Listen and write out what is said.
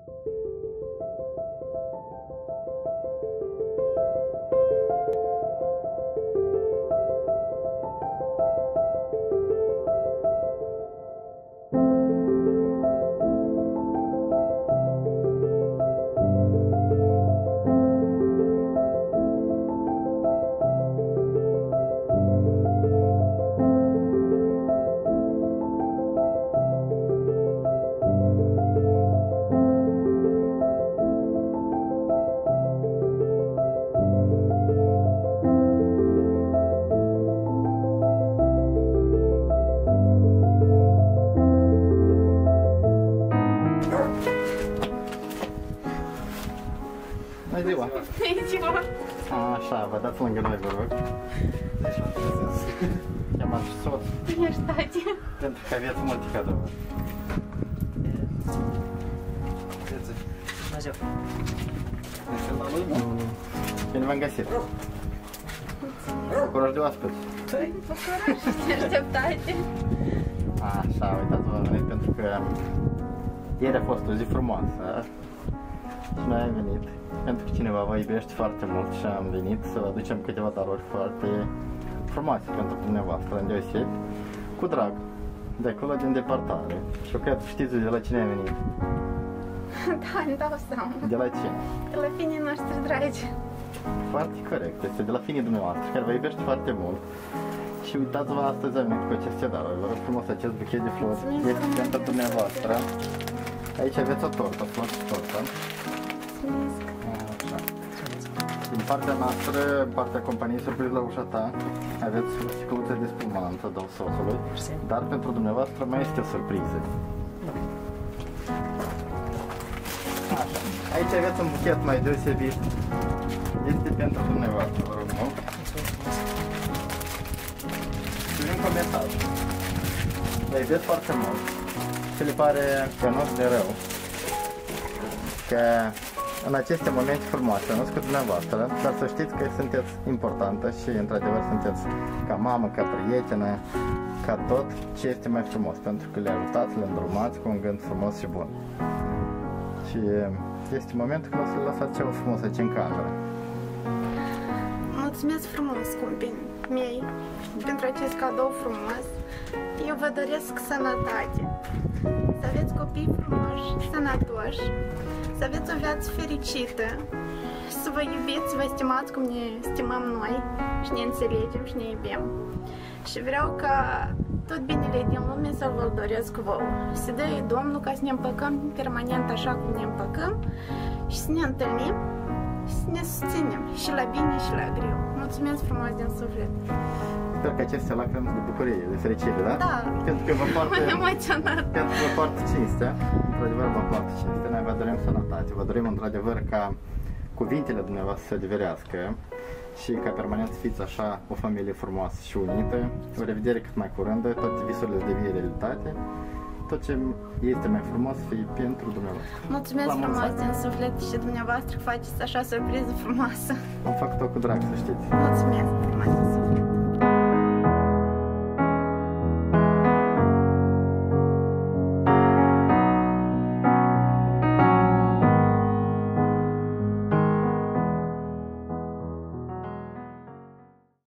Bună ziua! Bună ziua! Așa, vă dați lângă noi, vă rog. Chemați și soț. Ești tati. Pentru că aveți multe cadouri. Dumnezeu. Bine v-am găsit. Bucurași de oaspeți. Bucurași, te așteptate. Așa, uitați-vă, am venit pentru că ieri a fost o zi frumoasă și noi am venit pentru că cineva vă iubește foarte mult și am venit să vă aducem câteva daruri foarte frumoase pentru dumneavoastră, îndeosebi, cu drag, de acolo din depărtare. Și eu cred că știți de la cine am venit. Da, îmi dau seama. De la cine? De la finii noștri dragi. Foarte corect, este de la finii dumneavoastră, care vă iubește foarte mult. Și uitați-vă, astăzi am venit cu aceste daruri. Vă rog frumos, acest buchet de flori este pentru dumneavoastră. Aici aveți o tortă, flori și tortă. Așa. Din partea noastră, în partea companiei Surpriz la ușa ta, aveți o sticluță de spumantă dau sosului, dar pentru dumneavoastră mai este o surpriză. Așa. Aici aveți un buchet mai deosebit. Este pentru dumneavoastră, vă rog mult. Și încă un mesaj. Vă iubesc foarte mult. Se le pare că nu de rău. Că în aceste momente frumoase, nu cu dumneavoastră, dar să știți că sunteți importantă și într-adevăr sunteți ca mamă, ca prietenă, ca tot ce este mai frumos, pentru că le ajutați, le îndrumați cu un gând frumos și bun. Și este momentul când o să lăsați ceva frumos aici în cameră. Mulțumesc frumos, scumpii mei, pentru acest cadou frumos. Eu vă doresc sănătate, să aveți copii frumoși, sănătoși, să aveți o viață fericită, să vă iubiți, să vă stimați cum ne stimăm noi și ne înțelegem și ne iubim. Și vreau ca tot binele din lume să vă doresc vouă. Să dă Domnul ca să ne împăcăm permanent așa cum ne împăcăm și să ne întâlnim și să ne susținem și la bine și la greu. Mulțumesc frumos din suflet! Sper că aceste lacrimi de bucurie, de fericire, da? Da! Pentru că vă poartă, emoționat! pentru că vă poartă cinstea, într-adevăr vă poartă cinstea, noi vă dorim sănătate, vă dorim într-adevăr ca cuvintele dumneavoastră să adevărească și ca permanent să fiți așa o familie frumoasă și unită, o revedere cât mai curând, toate visurile să devie realitate, tot ce este mai frumos să fie pentru dumneavoastră. Mulțumesc frumos din suflet și dumneavoastră că faceți așa surpriză frumoasă. Am făcut-o cu drag, să știți. Mulțumesc frumos din suflet.